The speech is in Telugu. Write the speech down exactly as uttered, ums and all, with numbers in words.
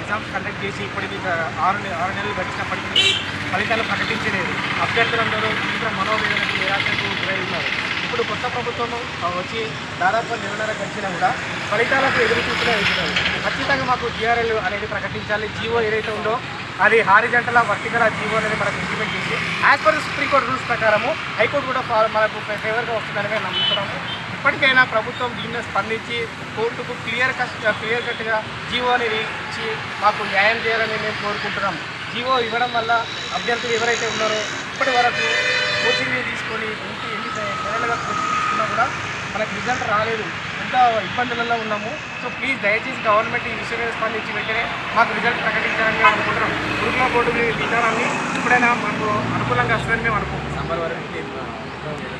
ఎగ్జామ్స్ కండక్ట్ చేసి ఇప్పటికి ఆరు ఆరు నెలలు గడిచినప్పటికీ ఫలితాలు ప్రకటించలేదు. అభ్యర్థులందరూ తీవ్ర మనోవేదనకు నిరాశకు గురై ఉన్నారు. ఇప్పుడు కొత్త ప్రభుత్వం వచ్చి దాదాపు నెలన్నర గడిచినా కూడా ఫలితాలకు ఎదురు చూస్తూనే వెళ్తున్నారు. ఖచ్చితంగా మాకు టీఆర్ఎల్ అనేది ప్రకటించాలి. జీవో ఏదైతే ఉందో అది హారిజంటల్ వర్టికల్ జీవో అనేది మనకు ఇంప్లిమెంట్ చేసి యాజ్ పర్ సుప్రీంకోర్టు రూల్స్ ప్రకారము హైకోర్టు కూడా మనకు ఫేవర్గా వస్తుందని మేము నమ్ముతున్నాము. ఇప్పటికైనా ప్రభుత్వం దీన్ని స్పందించి కోర్టుకు క్లియర్ కట్ క్లియర్ కట్గా జీవో అనేది ఇచ్చి మాకు న్యాయం చేయాలని మేము కోరుకుంటున్నాము. జీవో ఇవ్వడం వల్ల అభ్యర్థులు ఎవరైతే ఉన్నారో ఇప్పటి వరకు కోచింగ్ తీసుకొని ఇంటి ఎన్ని నెలలుగా కోచింగ్ తీసుకున్నా కూడా మనకు రిజల్ట్ రాలేదు. ఎంత ఇబ్బందులలో ఉన్నాము. సో ప్లీజ్ దయచేసి గవర్నమెంట్ ఈ విషయం మీద స్పందించి వెంటనే మాకు రిజల్ట్ ప్రకటించాలని మేము అనుకుంటున్నాం. గురుకుల బోర్డు విధానాన్ని ఇప్పుడైనా మాకు అనుకూలంగా వస్తుందని మేము అనుకుంటున్నాం.